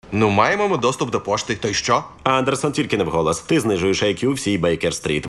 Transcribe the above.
Ну, маємо ми доступ до пошти. То й що? Андерсон, тільки не вголос. Ти знижуєш IQ всій Бейкер-стріт.